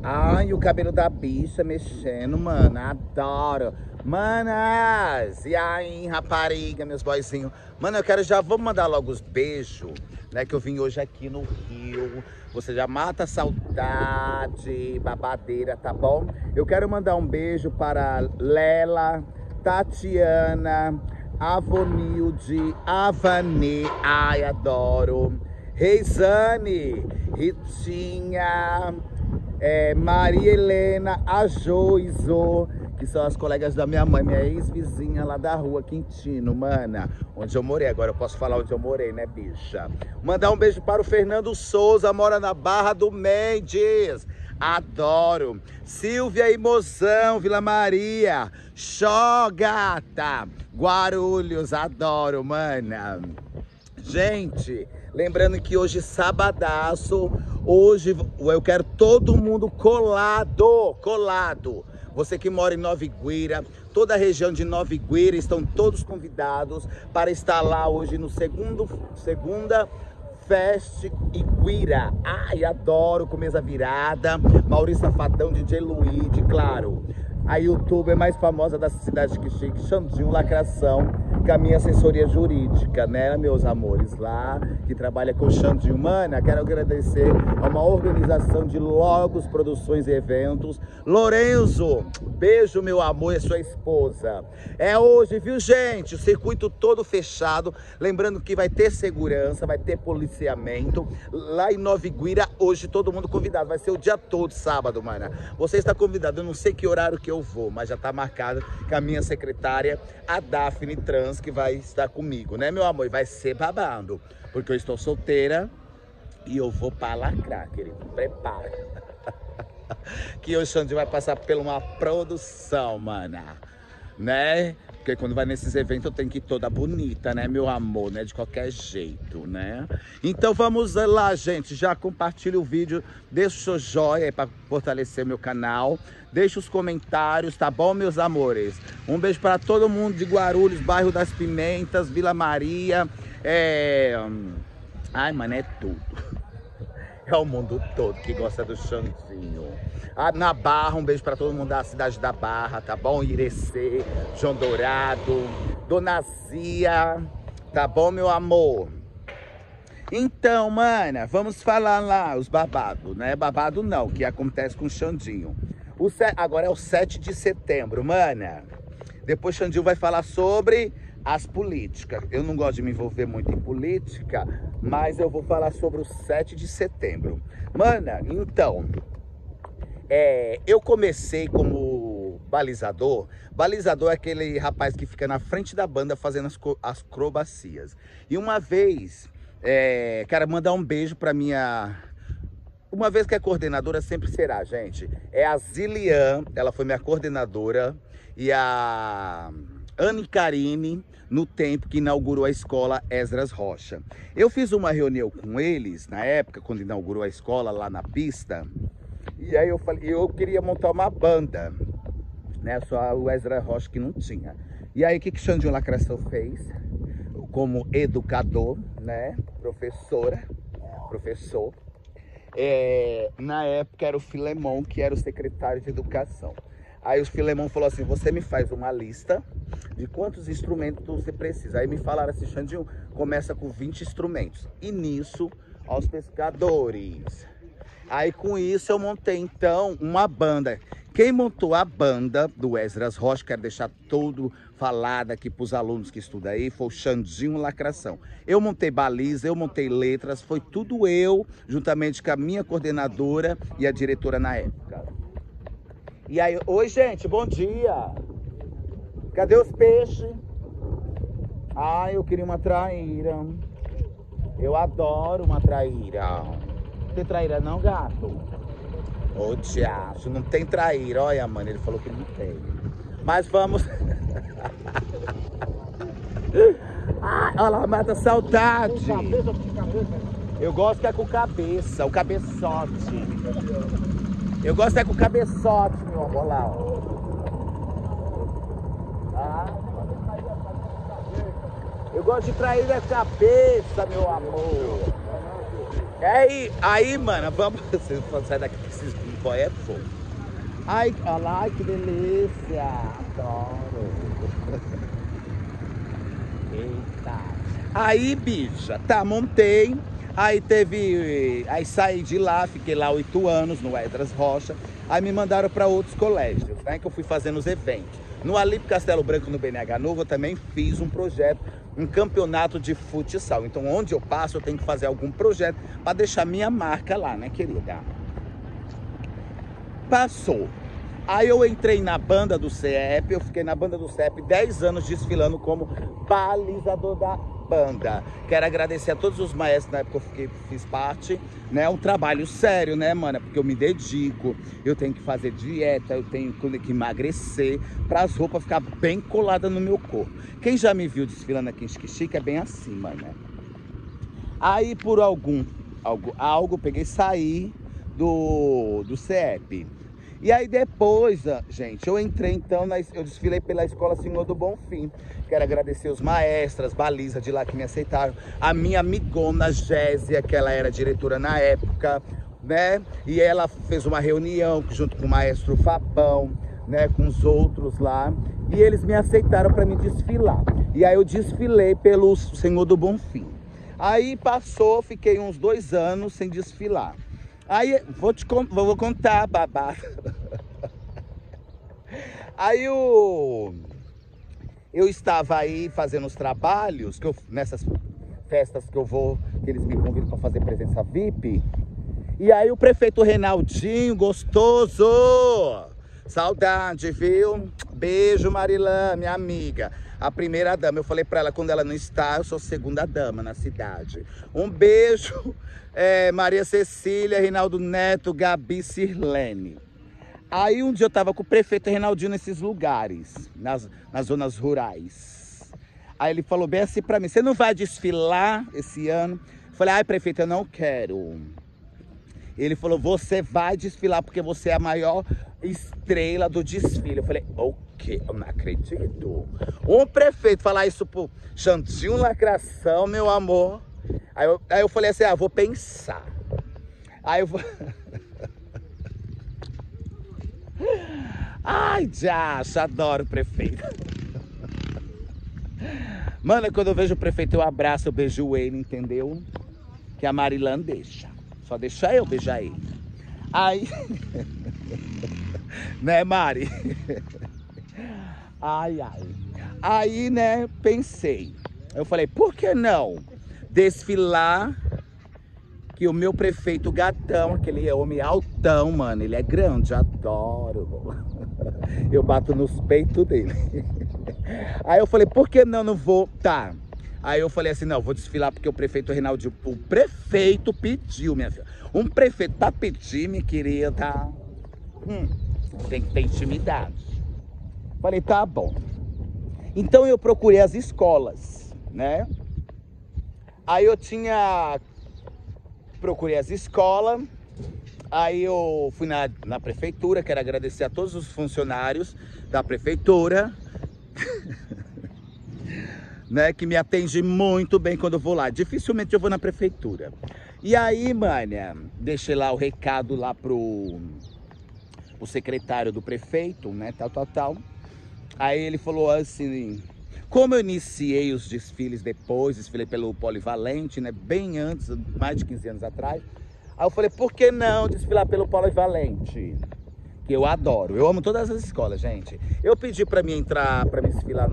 Ai, o cabelo da bicha mexendo, mano. Adoro. Manas! E aí, rapariga, meus boyzinhos? Mano, vou mandar logo os beijos, né? Que eu vim hoje aqui no Rio. Você já mata a saudade, babadeira, tá bom? Eu quero mandar um beijo para Lela, Tatiana, Avonilde, Avanê, ai, adoro. Reisane, Ritinha, Maria Helena, a Joizo, que são as colegas da minha mãe, minha ex-vizinha lá da rua, Quintino, mana, onde eu morei. Agora eu posso falar onde eu morei, né, bicha? Mandar um beijo para o Fernando Souza, mora na Barra do Mendes. Adoro. Silvia e Mozão, Vila Maria. Xó, gata. Guarulhos, adoro, mana. Gente, lembrando que hoje, sabadaço, hoje eu quero todo mundo colado. Você que mora em Nova Iguira, toda a região de Nova Iguira, estão todos convidados para estar lá hoje no segunda Fest Iguira. Ai, adoro com mesa virada. Maurício Safadão, DJ Luigi, claro. A youtuber mais famosa da cidade que chique, Xandinho Lacração, com a minha assessoria jurídica, né, meus amores, lá, que trabalha com o Xandinho. Mana, quero agradecer a uma organização de Logos Produções e Eventos. Lorenzo, beijo, meu amor, e sua esposa. É hoje, viu, gente? O circuito todo fechado. Lembrando que vai ter segurança, vai ter policiamento. Lá em Nova Iguira, hoje, todo mundo convidado. Vai ser o dia todo, sábado, mana. Você está convidado, eu não sei que horário que eu vou, mas já tá marcado com a minha secretária, a Daphne Trans, que vai estar comigo, né, meu amor? E vai ser babando, porque eu estou solteira e eu vou pra lacrar, querido. Prepara. Que o Xandinho vai passar por uma produção, mana, né? Porque quando vai nesses eventos eu tenho que ir toda bonita, né, meu amor, né? De qualquer jeito, né? Então vamos lá, gente. Já compartilha o vídeo, deixa o seu joinha aí pra fortalecer meu canal. Deixa os comentários, tá bom, meus amores? Um beijo para todo mundo de Guarulhos, bairro das Pimentas, Vila Maria. Ai, mano, é tudo. É o mundo todo que gosta do Xandinho. Na Barra, um beijo para todo mundo da cidade da Barra, tá bom? Irecê, João Dourado, Dona Zia, tá bom, meu amor? Então, mana, vamos falar lá os babados, né? Babado não, que acontece com o Xandinho. Agora é o 7 de setembro, mana. Depois Xandinho vai falar sobre as políticas. Eu não gosto de me envolver muito em política, mas eu vou falar sobre o 7 de setembro. Mana, então, eu comecei como balizador. Balizador é aquele rapaz que fica na frente da banda fazendo as acrobacias. E uma vez, quero mandar um beijo pra minha... Uma vez que é coordenadora, sempre será, gente. É a Zilian, ela foi minha coordenadora. E a Anne Karine, no tempo que inaugurou a escola Esdras Rocha. Eu fiz uma reunião com eles, na época, quando inaugurou a escola, lá na pista. E aí eu falei, eu queria montar uma banda, né? Só o Esdras Rocha que não tinha. E aí, o que Xandinho Lacração fez? Como educador, né? Professor. Na época era o Filemon, que era o secretário de educação. Aí o Filemon falou assim, você me faz uma lista de quantos instrumentos você precisa. Aí me falaram assim, Xandinho, começa com 20 instrumentos. E nisso, aos pescadores. Aí com isso eu montei então uma banda. Quem montou a banda do Esdras Rocha, quero deixar tudo falado aqui para os alunos que estudam aí, foi o Xandinho Lacração. Eu montei baliza, eu montei letras, foi tudo eu, juntamente com a minha coordenadora e a diretora na época. E aí, oi gente, bom dia! Cadê os peixes? Ai, eu queria uma traíra. Eu adoro uma traíra. Tem traíra não, gato? Ô, diacho, não tem traíra. Olha, mano, ele falou que não tem. Mas vamos... Ai, olha lá, mata a saudade. Com cabeça ou sem cabeça? Eu gosto que é com cabeça, o cabeçote. Eu gosto é com cabeçote, meu amor, olha lá, ó. Eu gosto de trair a cabeça, meu amor. Aí, mano, vamos. Vocês vão sair daqui que esses boy é fogo. Ai, olha lá, que delícia! Adoro! Eita! Aí, bicha, tá, montei. Aí aí saí de lá, fiquei lá 8 anos no Edras Rocha. Aí me mandaram para outros colégios, né, que eu fui fazendo os eventos. No Alípio Castelo Branco, no BNH Novo, eu também fiz um projeto, um campeonato de futsal. Então, onde eu passo, eu tenho que fazer algum projeto para deixar minha marca lá, né, querida? Passou. Aí eu entrei na banda do CEP, eu fiquei na banda do CEP 10 anos desfilando como balizador da banda. Quero agradecer a todos os maestros na época que eu fiz parte, né? Um trabalho sério, né, mano? Porque eu me dedico, eu tenho que fazer dieta, eu tenho que emagrecer para as roupas ficar bem coladas no meu corpo. Quem já me viu desfilando aqui em Xique-Xique é bem assim, mano, né? Aí por algo peguei e saí do CEP. E aí depois, gente, eu entrei então, eu desfilei pela Escola Senhor do Bonfim. Quero agradecer os maestras, baliza de lá que me aceitaram. A minha amigona Gésia, que ela era diretora na época, né? E ela fez uma reunião junto com o maestro Fabão, né? Com os outros lá. E eles me aceitaram para me desfilar. E aí eu desfilei pelo Senhor do Bonfim. Aí passou, fiquei uns 2 anos sem desfilar. Aí, vou contar, babá. Aí eu estava aí fazendo os trabalhos, nessas festas que eu vou, que eles me convidam para fazer presença VIP. E aí o prefeito Reinaldinho, gostoso, saudade, viu? Beijo, Marilã, minha amiga. A primeira dama, eu falei pra ela, quando ela não está, eu sou segunda dama na cidade. Um beijo, Maria Cecília, Reinaldo Neto, Gabi Sirlene. Aí um dia eu tava com o prefeito Reinaldinho nesses lugares, nas zonas rurais. Aí ele falou bem assim pra mim, você não vai desfilar esse ano? Eu falei, ai prefeito, eu não quero. Ele falou, você vai desfilar porque você é a maior estrela do desfile. Eu falei, o quê? Eu não acredito. Um prefeito falar isso pro Xandinho Lacração, meu amor. Aí eu falei assim, vou pensar. Aí eu vou... Ai, Jacha, adoro o prefeito. Mano, quando eu vejo o prefeito, eu abraço, eu beijo ele, entendeu? Que a Marilã deixa. Só deixa eu beijar ele. Aí... né, Mari? Ai. Aí, né, pensei. Eu falei, por que não desfilar que o meu prefeito gatão, aquele homem altão, mano, ele é grande, adoro. Eu bato nos peitos dele. Aí eu falei, por que não vou? Tá. Aí eu falei assim, não, vou desfilar porque o prefeito Reinaldinho, o prefeito pediu, minha filha. Um prefeito pra pedir, minha querida, tem que ter intimidade. Falei, tá bom. Então eu procurei as escolas, né? Aí eu procurei as escolas, aí eu fui na prefeitura, quero agradecer a todos os funcionários da prefeitura, né, que me atende muito bem quando eu vou lá. Dificilmente eu vou na prefeitura. E aí, mané, deixei lá o recado lá pro secretário do prefeito, né, tal. Aí ele falou assim, como eu iniciei os desfiles depois, desfilei pelo Polivalente, né, bem antes, mais de 15 anos atrás. Aí eu falei, por que não desfilar pelo Polivalente? Que eu adoro, eu amo todas as escolas, gente. Eu pedi pra mim entrar, pra me desfilar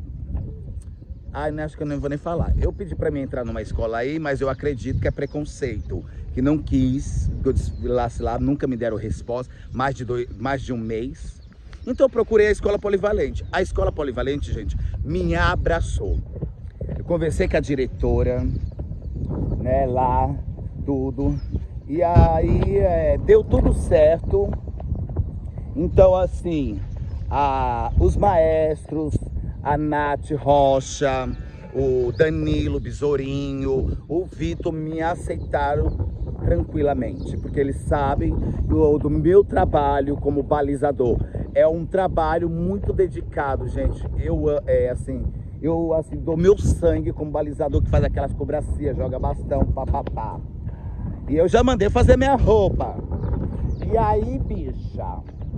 acho que eu não vou nem falar. Eu pedi pra mim entrar numa escola aí, mas eu acredito que é preconceito. Que não quis que eu desfilasse lá, nunca me deram resposta, mais de um mês. Então eu procurei a Escola Polivalente. A Escola Polivalente, gente, me abraçou. Eu conversei com a diretora, né, lá, tudo. E aí deu tudo certo. Então, assim, os maestros, a Nath Rocha, o Danilo Besourinho, o Vitor me aceitaram tranquilamente, porque eles sabem do meu trabalho como balizador. É um trabalho muito dedicado, gente. Eu dou meu sangue como balizador, que faz aquelas cobracias, joga bastão, papapá. E eu já mandei fazer minha roupa. E aí, bicha?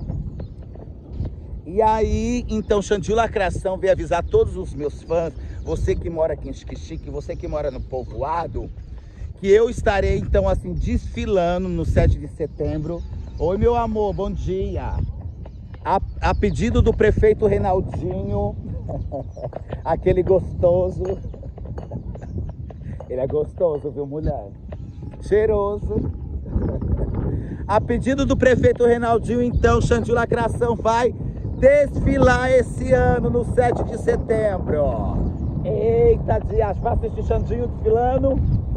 E aí, então, Xandinho Lacração veio avisar todos os meus fãs, você que mora aqui em Xique-Xique, você que mora no povoado, que eu estarei, então, assim, desfilando no 7 de setembro. Oi, meu amor, bom dia. A pedido do prefeito Reinaldinho, aquele gostoso. Ele é gostoso, viu, mulher? Cheiroso. A pedido do prefeito Reinaldinho, então, Xandinho Lacração vai desfilar esse ano no 7 de setembro. Eita, dias, vai assistir Xandinho desfilando?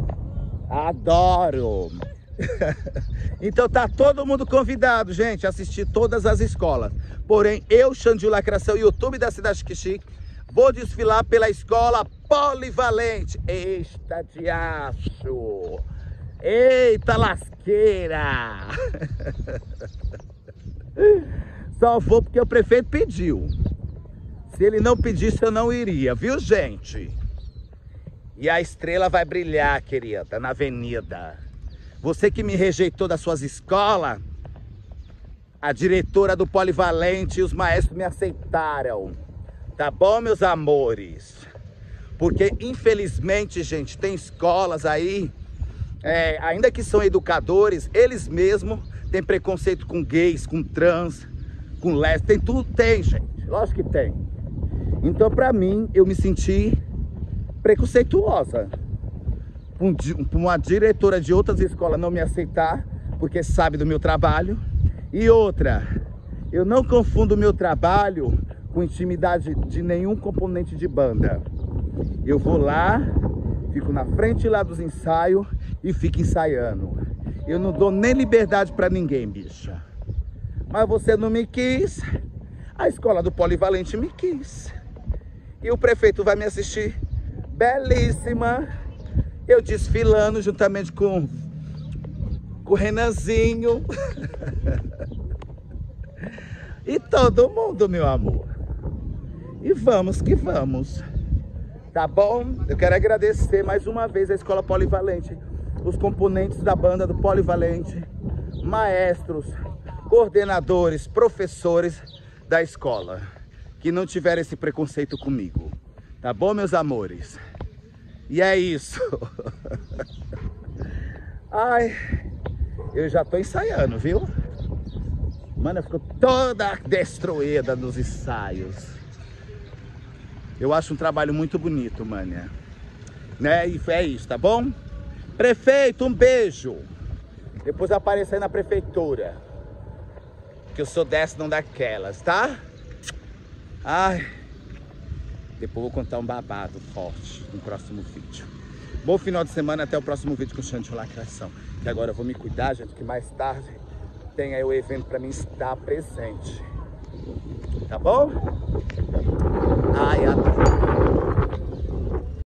Adoro! Então tá todo mundo convidado, gente, a assistir todas as escolas. Porém, eu, Xandinho Lacração, YouTube da cidade de Xique-Xique, vou desfilar pela escola polivalente. Eita, diacho! Eita, lasqueira! Só vou porque o prefeito pediu. Se ele não pedisse, eu não iria, viu, gente? E a estrela vai brilhar, querida, na avenida. Você que me rejeitou das suas escolas, a diretora do polivalente e os maestros me aceitaram. Tá bom, meus amores? Porque, infelizmente, gente, tem escolas aí, ainda que são educadores, eles mesmos têm preconceito com gays, com trans, com lésbicas, tem tudo, tem, gente. Lógico que tem. Então, pra mim, eu me senti preconceituosa. Uma diretora de outras escolas não me aceitar, porque sabe do meu trabalho. E outra, eu não confundo o meu trabalho com intimidade de nenhum componente de banda. Eu vou lá, fico na frente lá dos ensaios e fico ensaiando. Eu não dou nem liberdade pra ninguém, bicha. Mas você não me quis, a escola do polivalente me quis. E o prefeito vai me assistir, belíssima, eu desfilando juntamente com o Renanzinho. E todo mundo, meu amor. E vamos que vamos. Tá bom? Eu quero agradecer mais uma vez a Escola Polivalente, os componentes da banda do Polivalente, maestros, coordenadores, professores da escola, que não tiveram esse preconceito comigo. Tá bom, meus amores? E é isso. Ai, eu já tô ensaiando, viu? Mano, eu fico toda destruída nos ensaios. Eu acho um trabalho muito bonito, mano. Né? E é isso, tá bom? Prefeito, um beijo. Depois apareça aí na prefeitura. Que eu sou dessa, não daquelas, tá? Ai. Depois vou contar um babado forte no próximo vídeo. Bom final de semana, até o próximo vídeo com o Xandinho Lacração. Que agora eu vou me cuidar, gente, que mais tarde tem aí o evento pra mim estar presente. Tá bom? Ai, adoro.